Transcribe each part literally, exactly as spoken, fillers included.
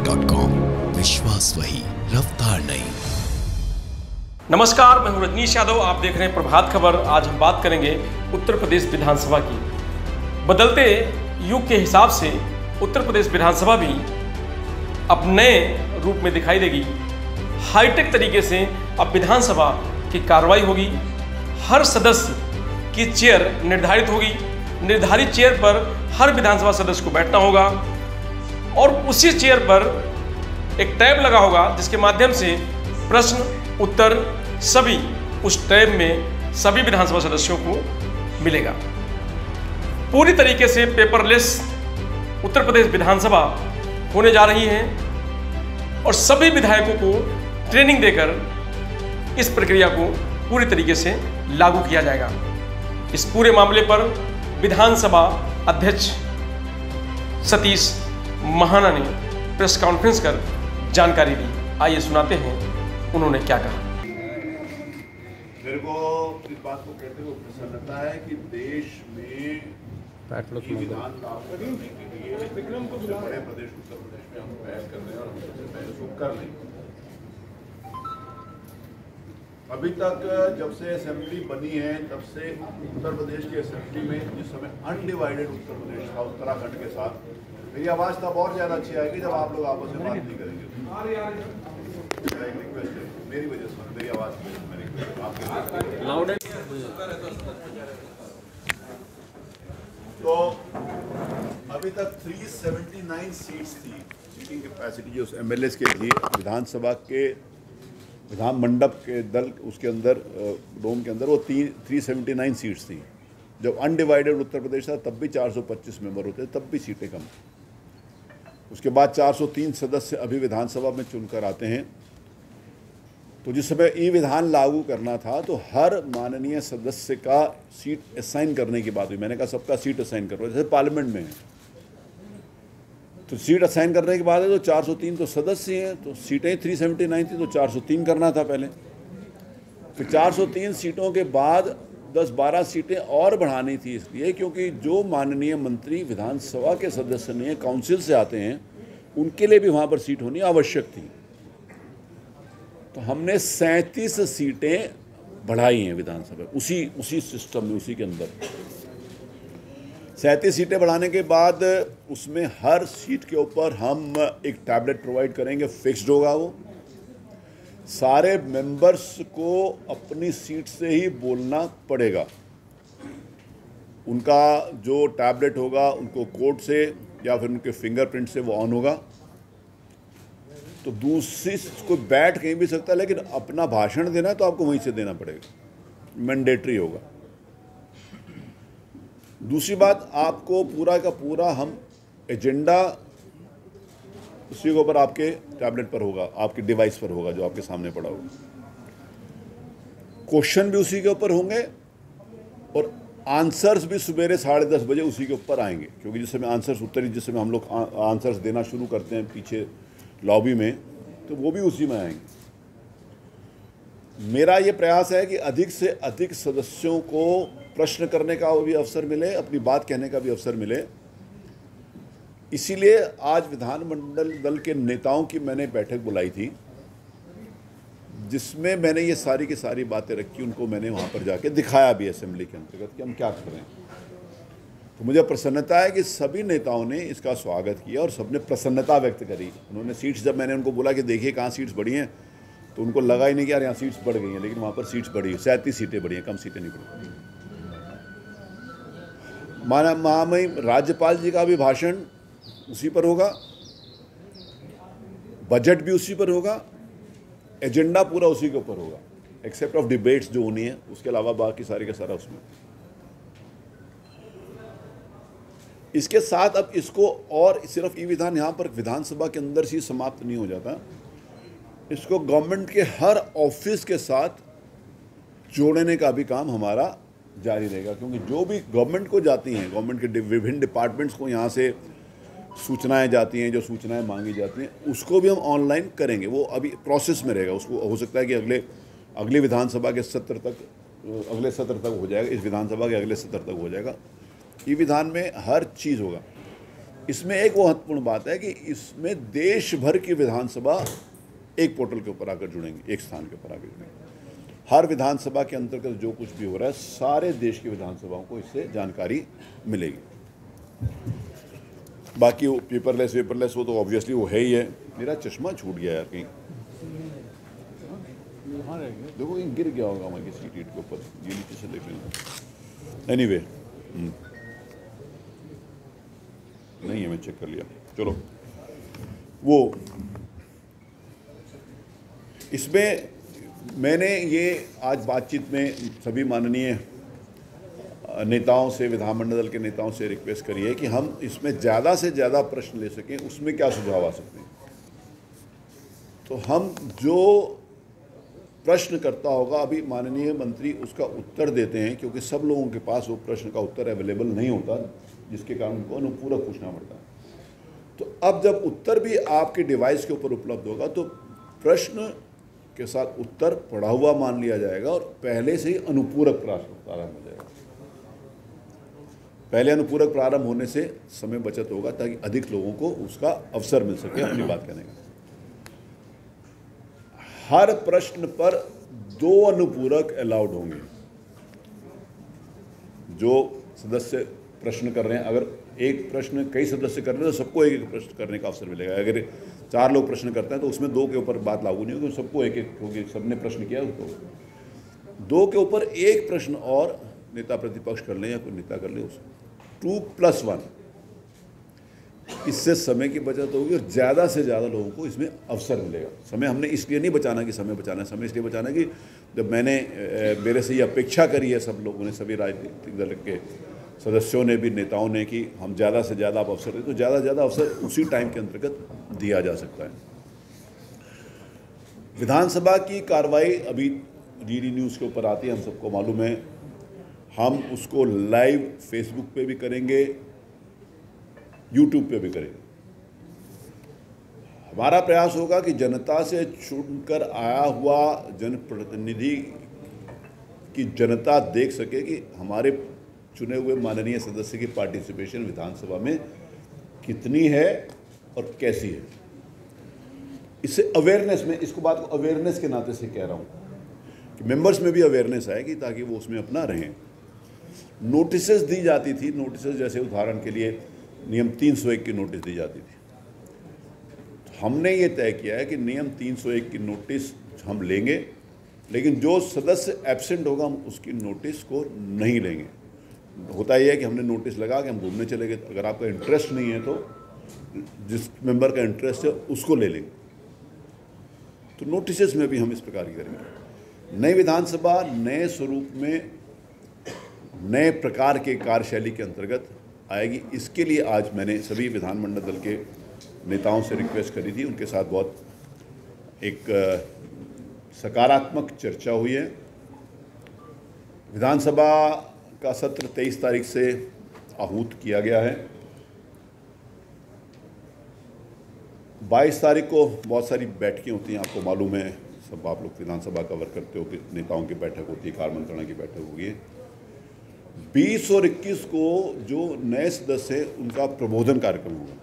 Dot com, विश्वास वही, रफ्तार नहीं। नमस्कार, मैं हूं रजनीश यादव। आप देख रहे हैं प्रभात खबर। आज हम बात करेंगे उत्तर प्रदेश विधानसभा की। बदलते युग के हिसाब से उत्तर प्रदेश विधानसभा भी अब नए रूप में दिखाई देगी। हाईटेक तरीके से अब विधानसभा की कार्रवाई होगी। हर सदस्य की चेयर निर्धारित होगी। निर्धारित चेयर पर हर विधानसभा सदस्य को बैठना होगा और उसी चेयर पर एक टैब लगा होगा जिसके माध्यम से प्रश्न उत्तर सभी उस टैब में सभी विधानसभा सदस्यों को मिलेगा। पूरी तरीके से पेपरलेस उत्तर प्रदेश विधानसभा होने जा रही है और सभी विधायकों को ट्रेनिंग देकर इस प्रक्रिया को पूरी तरीके से लागू किया जाएगा। इस पूरे मामले पर विधानसभा अध्यक्ष सतीश महाना ने प्रेस कॉन्फ्रेंस कर जानकारी दी। आइए सुनाते हैं उन्होंने क्या कहा। मेरे को इस बात को कहते हुए प्रसन्नता है कि देश में विधान लागू करने के लिए सबसे बड़े प्रदेश उत्तर प्रदेश में हम पहल कर रहे हैं और हम सबसे पहले उसको कर लेंगे। अभी तक जब से असेंबली बनी है तब से उत्तर प्रदेश की असेंबली में जिस समय अनडिवाइडेड उत्तर प्रदेश था उत्तराखंड के साथ, मेरी आवाज़ तब और ज़्यादा अच्छी आएगी जब आप लोग आपस में बात नहीं करेंगे। एक रिक्वेस्ट है मेरी वजह से, मेरी आवाज़ आपके तो अभी तक तीन सौ उन्यासी सीट्स थी, सीटिंग कैपेसिटी जो एमएलए के थी विधानसभा के विधान मंडप के दल उसके अंदर डोम के अंदर, वो तीन थ्री सेवेंटी नाइन सीट्स थी। जब अनडिवाइडेड उत्तर प्रदेश था तब भी चार सौ पच्चीस मेंबर होते, तब भी सीटें कम। उसके बाद चार सौ तीन सदस्य अभी विधानसभा में चुनकर आते हैं। तो जिस समय ई विधान लागू करना था तो हर माननीय सदस्य का सीट असाइन करने की बात हुई। मैंने कहा सबका सीट असाइन करो, जैसे पार्लियामेंट में है तो सीट असाइन करने के बाद है तो चार सौ तीन तो सदस्य हैं, तो सीटें तीन सौ उन्यासी थी तो चार सौ तीन करना था पहले। फिर चार सौ तीन सीटों के बाद दस बारह सीटें और बढ़ानी थी, इसलिए क्योंकि जो माननीय मंत्री विधानसभा के सदस्य नहीं काउंसिल से आते हैं उनके लिए भी वहाँ पर सीट होनी आवश्यक थी। तो हमने सैंतीस सीटें बढ़ाई हैं विधानसभा, उसी उसी सिस्टम में, उसी के अंदर सैंतीस सीटें बढ़ाने के बाद उसमें हर सीट के ऊपर हम एक टैबलेट प्रोवाइड करेंगे, फिक्स्ड होगा वो। सारे मेंबर्स को अपनी सीट से ही बोलना पड़ेगा। उनका जो टैबलेट होगा उनको कोड से या फिर उनके फिंगरप्रिंट से वो ऑन होगा। तो दूसरी को बैठ कहीं भी सकता है, लेकिन अपना भाषण देना है तो आपको वहीं से देना पड़ेगा, मैंडेटरी होगा। दूसरी बात, आपको पूरा का पूरा हम एजेंडा उसी के ऊपर आपके टैबलेट पर होगा, आपके डिवाइस पर होगा जो आपके सामने पड़ा होगा। क्वेश्चन भी उसी के ऊपर होंगे और आंसर्स भी सवेरे साढ़े दस बजे उसी के ऊपर आएंगे, क्योंकि जिस समय आंसर्स उत्तरी जिस समय हम लोग आंसर्स देना शुरू करते हैं पीछे लॉबी में, तो वो भी उसी में आएंगे। मेरा ये प्रयास है कि अधिक से अधिक सदस्यों को प्रश्न करने का भी अवसर मिले, अपनी बात कहने का भी अवसर मिले। इसीलिए आज विधानमंडल दल के नेताओं की मैंने बैठक बुलाई थी, जिसमें मैंने ये सारी की सारी बातें रखी। उनको मैंने वहाँ पर जाके दिखाया भी असेंबली के अंतर्गत कि हम क्या कर रहे हैं। तो मुझे प्रसन्नता है कि सभी नेताओं ने इसका स्वागत किया और सबने प्रसन्नता व्यक्त करी। उन्होंने सीट्स, जब मैंने उनको बोला कि देखिए कहाँ सीट्स बढ़ी हैं, तो उनको लगा ही नहीं कि यार यहाँ सीट्स बढ़ गई हैं, लेकिन वहाँ पर सीट्स बढ़ी है, सैंतीस सीटें बढ़ी हैं, कम सीटें नहीं बढ़ी। माना महामहिम राज्यपाल जी का भी भाषण उसी पर होगा, बजट भी उसी पर होगा, एजेंडा पूरा उसी के ऊपर होगा, एक्सेप्ट ऑफ डिबेट्स जो होनी है, उसके अलावा बाकी सारे का सारा उसमें। इसके साथ अब इसको और सिर्फ ई विधान यहाँ पर विधानसभा के अंदर से समाप्त नहीं हो जाता, इसको गवर्नमेंट के हर ऑफिस के साथ जोड़ने का भी काम हमारा जारी रहेगा। क्योंकि जो भी गवर्नमेंट को जाती हैं, गवर्नमेंट के विभिन्न डिपार्टमेंट्स को यहाँ से सूचनाएं जाती हैं, जो सूचनाएं मांगी जाती हैं, उसको भी हम ऑनलाइन करेंगे। वो अभी प्रोसेस में रहेगा। उसको हो सकता है कि अगले अगले विधानसभा के सत्र तक अगले सत्र तक हो जाएगा, इस विधानसभा के अगले सत्र तक हो जाएगा। ई विधान में हर चीज़ होगा। इसमें एक वो महत्वपूर्ण बात है कि इसमें देश भर की विधानसभा एक पोर्टल के ऊपर आकर जुड़ेंगे, एक स्थान के ऊपर आकर जुड़ेंगे। हर विधानसभा के अंतर्गत जो कुछ भी हो रहा है सारे देश की विधानसभाओं को इससे जानकारी मिलेगी। बाकी वो पेपरलेस पेपरलेस वो तो ऑब्वियसली वो है ही है। मेरा चश्मा छूट गया यार कहीं, देखो कहीं गिर गया होगा वहाँ किसी सीट के ऊपर, ये नीचे से देख लेना। एनीवे नहीं है, मैं चेक कर लिया। चलो, वो इसमें मैंने ये आज बातचीत में सभी माननीय नेताओं से, विधानमंडल के नेताओं से रिक्वेस्ट करी है कि हम इसमें ज़्यादा से ज़्यादा प्रश्न ले सकें। उसमें क्या सुझाव आ सकते हैं, तो हम जो प्रश्न करता होगा, अभी माननीय मंत्री उसका उत्तर देते हैं, क्योंकि सब लोगों के पास वो प्रश्न का उत्तर अवेलेबल नहीं होता, जिसके कारण उनको अनुपूरक पूछना पड़ता है। तो अब जब उत्तर भी आपके डिवाइस के ऊपर उपलब्ध होगा तो प्रश्न के साथ उत्तर पढ़ा हुआ मान लिया जाएगा और पहले से ही अनुपूरक प्रारंभ हो जाएगा। पहले अनुपूरक प्रारंभ होने से समय बचत होगा ताकि अधिक लोगों को उसका अवसर मिल सके अपनी बात कहने का। हर प्रश्न पर दो अनुपूरक अलाउड होंगे। जो सदस्य प्रश्न कर रहे हैं, अगर एक प्रश्न कई सदस्य कर रहे हैं तो सबको एक एक प्रश्न करने का अवसर मिलेगा। अगर चार लोग प्रश्न करते हैं तो उसमें दो के ऊपर बात लागू नहीं होगी, सबको एक एक, क्योंकि सबने प्रश्न किया उसको दो के ऊपर एक प्रश्न और नेता प्रतिपक्ष कर लें या कोई नेता कर ले, उसको टू प्लस वन। इससे समय की बचत होगी और ज़्यादा से ज़्यादा लोगों को इसमें अवसर मिलेगा। समय हमने इसलिए नहीं बचाना कि समय बचाना है, समय इसलिए बचाना है कि जब मैंने मेरे से ये अपेक्षा करी है सब लोगों ने, सभी राजनीतिक दल के सदस्यों ने भी, नेताओं ने, कि हम ज़्यादा से ज़्यादा आप अवसर दें, तो ज़्यादा से ज़्यादा अवसर उसी टाइम के अंतर्गत दिया जा सकता है। विधानसभा की कार्रवाई अभी डीडी न्यूज़ के ऊपर आती है, हम सबको मालूम है। हम उसको लाइव फेसबुक पे भी करेंगे, यूट्यूब पे भी करेंगे। हमारा प्रयास होगा कि जनता से चुनकर आया हुआ जनप्रतिनिधि की जनता देख सके कि हमारे चुने हुए माननीय सदस्य की पार्टिसिपेशन विधानसभा में कितनी है और कैसी है। इससे अवेयरनेस में, इसको बात को अवेयरनेस के नाते से कह रहा हूँ कि मेंबर्स में भी अवेयरनेस आएगी ताकि वो उसमें अपना रहें। नोटिसेस दी जाती थी, नोटिसेस जैसे उदाहरण के लिए नियम तीन सौ एक की नोटिस दी जाती थी। हमने ये तय किया है कि नियम तीन सौ एक की नोटिस हम लेंगे, लेकिन जो सदस्य एब्सेंट होगा हम उसकी नोटिस को नहीं लेंगे। होता ही है कि हमने नोटिस लगा के हम घूमने चले गए, अगर आपका इंटरेस्ट नहीं है तो जिस मेंबर का इंटरेस्ट है उसको ले लेंगे। तो नोटिसेस में भी हम इस प्रकार की करेंगे। नई विधानसभा नए स्वरूप में, नए प्रकार के कार्यशैली के अंतर्गत आएगी। इसके लिए आज मैंने सभी विधानमंडल दल के नेताओं से रिक्वेस्ट करी थी, उनके साथ बहुत एक सकारात्मक चर्चा हुई है। विधानसभा का सत्र तेईस तारीख से आहूत किया गया है। बाईस तारीख को बहुत सारी बैठकें होती हैं, आपको मालूम है, सब आप लोग विधानसभा कवर करते हो कि नेताओं की बैठक होती है, कार्य मंत्रणा की बैठक होगी। बीस और इक्कीस को जो नए सदस्य हैं उनका प्रबोधन कार्यक्रम होगा।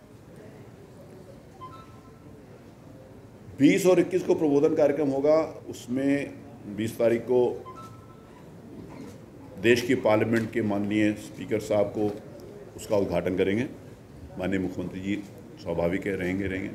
बीस और इक्कीस को प्रबोधन कार्यक्रम होगा। उसमें बीस तारीख को देश की पार्लियामेंट के माननीय स्पीकर साहब को उसका उद्घाटन करेंगे। माननीय मुख्यमंत्री जी स्वाभाविक है, रहेंगे रहेंगे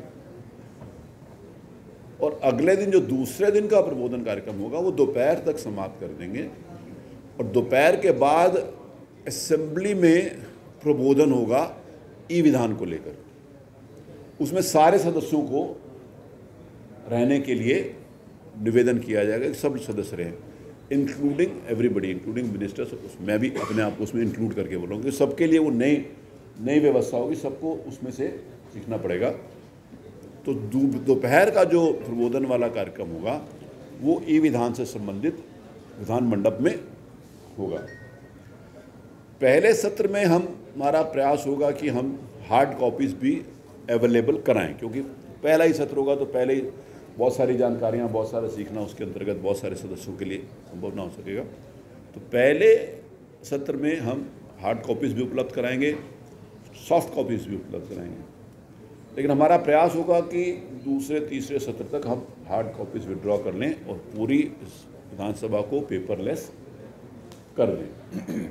और अगले दिन जो दूसरे दिन का प्रबोधन कार्यक्रम होगा वो दोपहर तक समाप्त कर देंगे और दोपहर के बाद असेंबली में प्रबोधन होगा ई विधान को लेकर। उसमें सारे सदस्यों को रहने के लिए निवेदन किया जाएगा कि सब सदस्य रहें, इंक्लूडिंग एवरीबडी, इंक्लूडिंग मिनिस्टर्स। मैं भी अपने आप को उसमें इंक्लूड करके बोलूँगा कि सबके लिए वो नई नई व्यवस्था होगी, सबको उसमें से सीखना पड़ेगा। तो दोपहर का जो प्रबोधन वाला कार्यक्रम होगा वो ई विधान से संबंधित विधान मंडप में होगा। पहले सत्र में हम हमारा प्रयास होगा कि हम हार्ड कॉपीज़ भी अवेलेबल कराएं, क्योंकि पहला ही सत्र होगा तो पहले ही बहुत सारी जानकारियां, बहुत सारा सीखना उसके अंतर्गत बहुत सारे सदस्यों के लिए संभव ना हो सकेगा। तो पहले सत्र में हम हार्ड कॉपीज़ भी उपलब्ध कराएंगे, सॉफ्ट कॉपीज़ भी उपलब्ध कराएंगे। लेकिन हमारा प्रयास होगा कि दूसरे तीसरे सत्र तक हम हार्ड कॉपीज़ विड्रॉ कर लें और पूरी विधानसभा को पेपरलेस कर दें।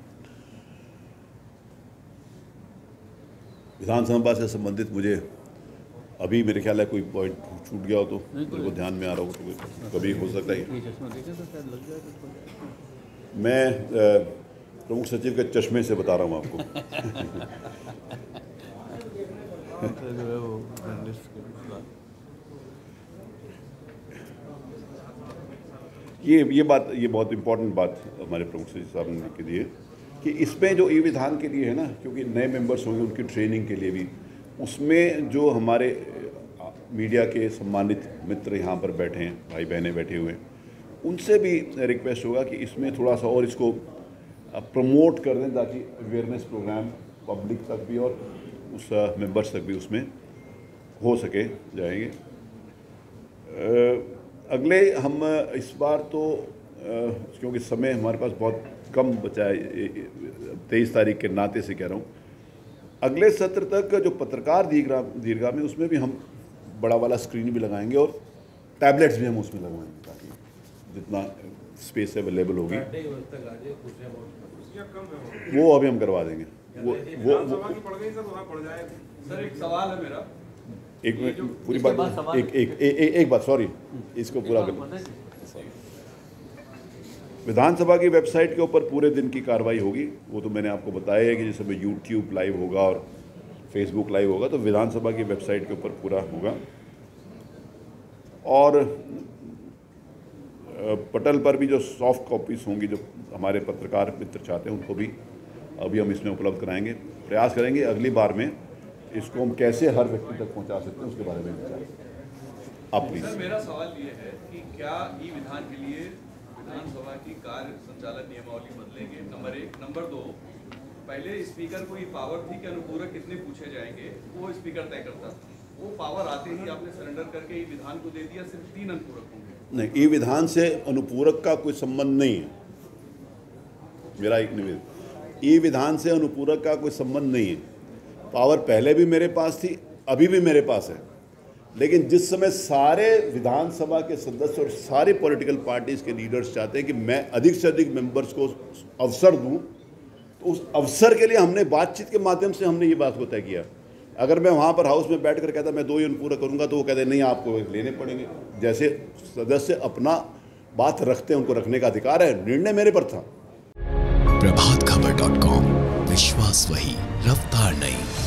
विधानसभा से संबंधित मुझे अभी मेरे ख्याल है कोई पॉइंट छूट गया हो तो मेरे को ध्यान में आ रहा हो तो कभी हो सकता है। मैं प्रमुख सचिव के चश्मे से बता रहा हूँ आपको। ये ये बात ये बहुत इम्पोर्टेंट बात हमारे प्रमुख सचिव साहब ने के लिए कि इसमें जो ई विधान के लिए है ना, क्योंकि नए मेंबर्स होंगे उनकी ट्रेनिंग के लिए भी, उसमें जो हमारे मीडिया के सम्मानित मित्र यहाँ पर बैठे हैं, भाई बहनें बैठे हुए हैं, उनसे भी रिक्वेस्ट होगा कि इसमें थोड़ा सा और इसको प्रमोट कर दें ताकि अवेयरनेस प्रोग्राम पब्लिक तक भी और उस मेंबर्स तक भी उसमें हो सके जाएंगे। अगले हम इस बार तो क्योंकि समय हमारे पास बहुत कम बचा है, तेईस तारीख के नाते से कह रहा हूँ, अगले सत्र तक जो पत्रकार दीर्घा दीर्घा में उसमें भी हम बड़ा वाला स्क्रीन भी लगाएंगे और टैबलेट्स भी हम उसमें लगवाएंगे ताकि जितना स्पेस अवेलेबल होगी वो अभी हम करवा देंगे। वो वो, वो सर एक सवाल है मेरा, एक मिनट पूरी बात एक एक एक एक बात सॉरी इसको पूरा कर। विधानसभा की वेबसाइट के ऊपर पूरे दिन की कार्रवाई होगी, वो तो मैंने आपको बताया है कि जैसे में यूट्यूब लाइव होगा और फेसबुक लाइव होगा, तो विधानसभा की वेबसाइट के ऊपर पूरा होगा। और पटल पर भी जो सॉफ्ट कॉपीज़ होंगी जो हमारे पत्रकार मित्र चाहते हैं उनको भी अभी हम इसमें उपलब्ध कराएंगे। प्रयास करेंगे अगली बार में इसको हम कैसे हर व्यक्ति तक पहुंचा सकते हैं उसके बारे में विचार। आप प्लीज। सर मेरा सवाल ये है कि क्या ई विधान के लिए विधानसभा की कार्य संचालन नियमावली बदलेंगे? नंबर एक। नंबर दो, पहले स्पीकर को ये पावर थी कि अनुपूरक कितने पूछे जाएंगे वो स्पीकर तय करता था, वो पावर आते ही आपने सरेंडर करके ई विधान को दे दिया, सिर्फ तीन अनुपूरक होंगे। नहीं, ई विधान से अनुपूरक का कोई संबंध नहीं है, मेरा एक निवेदन, ई विधान से अनुपूरक का कोई संबंध नहीं है। पावर पहले भी मेरे पास थी, अभी भी मेरे पास है, लेकिन जिस समय सारे विधानसभा के सदस्य और सारे पॉलिटिकल पार्टीज के लीडर्स चाहते हैं कि मैं अधिक से अधिक मेंबर्स को अवसर दूं, तो उस अवसर के लिए हमने बातचीत के माध्यम से हमने ये बात को तय किया। अगर मैं वहाँ पर हाउस में बैठ कर कहता मैं दो ही पूरा करूँगा तो वो कहते नहीं आपको लेने पड़ेंगे। जैसे सदस्य अपना बात रखते हैं, उनको रखने का अधिकार है, निर्णय मेरे पर था। प्रभात खबर डॉट कॉम, विश्वास वही, रफ्तार नहीं।